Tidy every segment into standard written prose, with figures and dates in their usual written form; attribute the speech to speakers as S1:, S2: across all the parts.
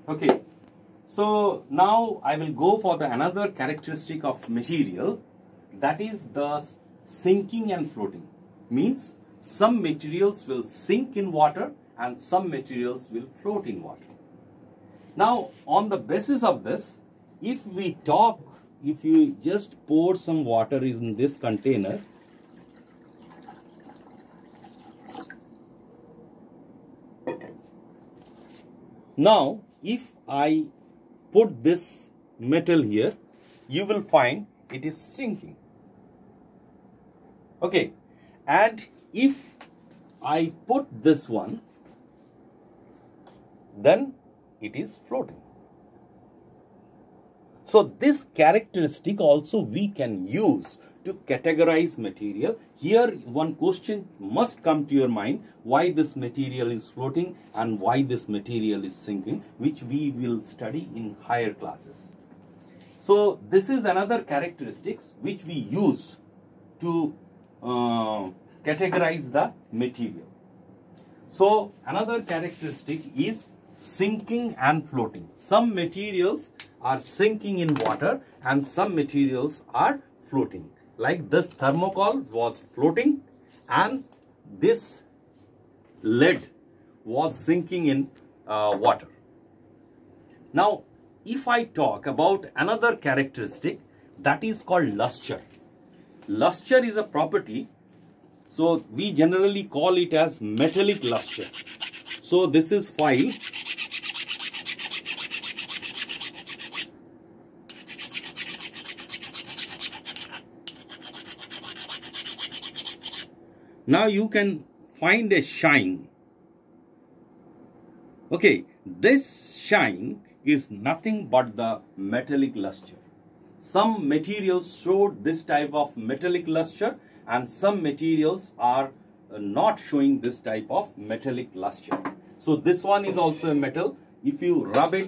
S1: Okay, so now I will go for the another characteristic of material, that is the sinking and floating. Means some materials will sink in water and some materials will float in water. Now on the basis of this, if you just pour some water in this container, now if I put this metal here, you will find it is sinking. Okay, and if I put this one, then it is floating. So this characteristic also we can use to categorize material. Here one question must come to your mind, why this material is floating and why this material is sinking, which we will study in higher classes. So this is another characteristics which we use to categorize the material. So another characteristic is sinking and floating. Some materials are sinking in water and some materials are floating. Like this thermocol was floating and this lead was sinking in water. Now if I talk about another characteristic, that is called luster. Luster is a property, so we generally call it as metallic luster. So this is foil. Now you can find a shine. Okay, this shine is nothing but the metallic luster. Some materials show this type of metallic luster and some materials are not showing this type of metallic luster. So this one is also a metal. If you rub it,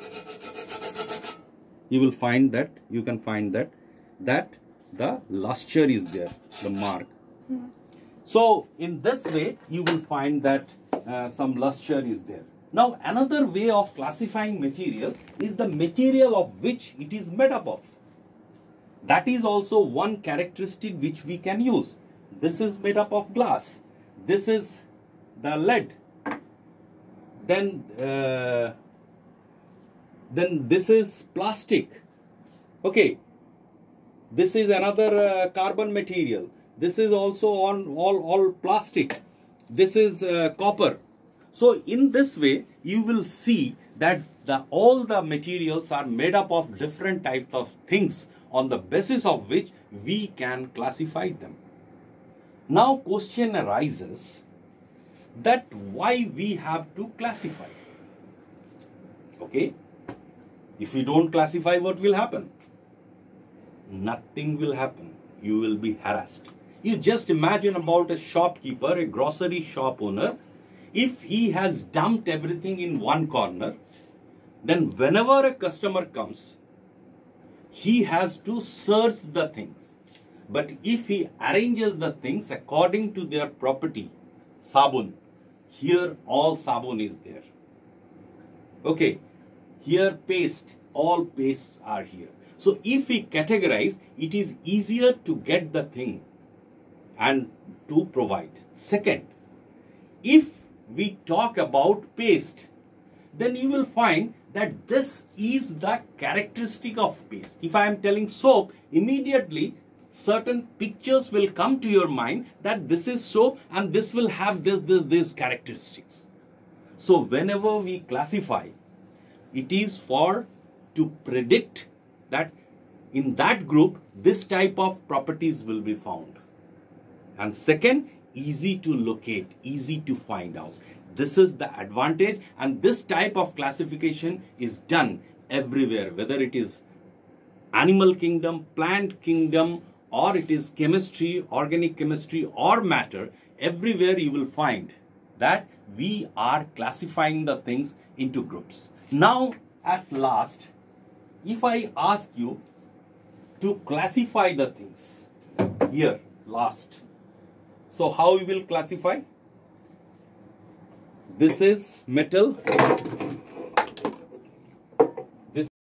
S1: you will find that, you can find that the luster is there, the mark. So in this way you will find that some luster is there. Now another way of classifying material is the material of which it is made up of. That is also one characteristic which we can use. This is made up of glass. This is the lead. Then this is plastic. Okay. This is another carbon material. This is also all plastic. This is copper. So in this way you will see that all the materials are made up of different types of things, on the basis of which we can classify them. Now question arises that why we have to classify. Okay, if we don't classify, what will happen? Nothing will happen. You will be harassed. You just imagine about a shopkeeper, a grocery shop owner. If he has dumped everything in one corner, then whenever a customer comes, he has to search the things. But if he arranges the things according to their property, sabun, here all sabun is there. Okay, here paste, all pastes are here. So if we categorize, it is easier to get the thing and to provide. Second, if we talk about paste, then you will find that this is the characteristic of paste. If I am telling soap, immediately certain pictures will come to your mind that this is soap and this will have this characteristics. So whenever we classify, it is for to predict that in that group this type of properties will be found. And second, easy to locate, easy to find out. This is the advantage, and this type of classification is done everywhere, whether it is animal kingdom, plant kingdom, or it is chemistry, organic chemistry, or matter. Everywhere you will find that we are classifying the things into groups. Now at last, if I ask you to classify the things here last, so how we will classify? This is metal,